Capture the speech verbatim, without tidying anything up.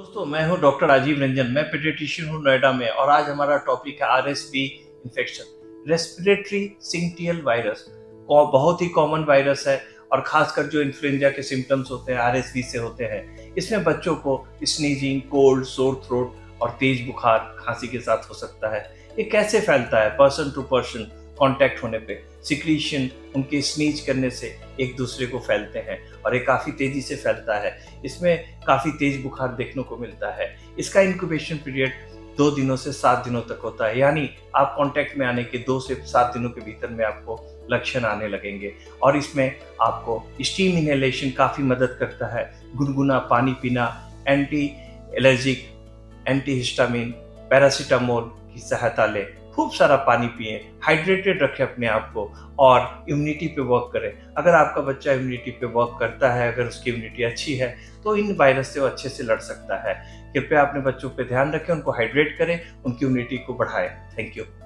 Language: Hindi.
दोस्तों, मैं हूं डॉक्टर राजीव रंजन। मैं पीडियाट्रिशियन हूं नोएडा में और आज हमारा टॉपिक है RSV infection, respiratory syncytial virus. बहुत ही कॉमन वायरस है और खासकर जो इन्फ्लुएंजा के सिम्टम्स होते हैं आरएसवी से होते हैं। इसमें बच्चों को स्नीजिंग, कोल्ड, सोर थ्रोट और तेज बुखार, खांसी के साथ हो सकता है। ये कैसे फैलता है? पर्सन टू पर्सन कांटेक्ट होने पे, सिक्रीशन उनके स्नीज करने से एक दूसरे को फैलते हैं और ये काफ़ी तेज़ी से फैलता है। इसमें काफ़ी तेज बुखार देखने को मिलता है। इसका इंक्यूबेशन पीरियड दो दिनों से सात दिनों तक होता है, यानी आप कांटेक्ट में आने के दो से सात दिनों के भीतर में आपको लक्षण आने लगेंगे। और इसमें आपको स्टीम इनहेलेशन काफ़ी मदद करता है। गुनगुना पानी पीना, anti allergic, anti histamine, paracetamol की सहायता लें। खूब सारा पानी पिएं, हाइड्रेटेड रखें अपने आप को और इम्यूनिटी पे वर्क करें। अगर आपका बच्चा इम्यूनिटी पे वर्क करता है, अगर उसकी इम्यूनिटी अच्छी है, तो इन वायरस से वो अच्छे से लड़ सकता है। कृपया अपने बच्चों पे ध्यान रखें, उनको हाइड्रेट करें, उनकी इम्यूनिटी को बढ़ाएं। Thank you.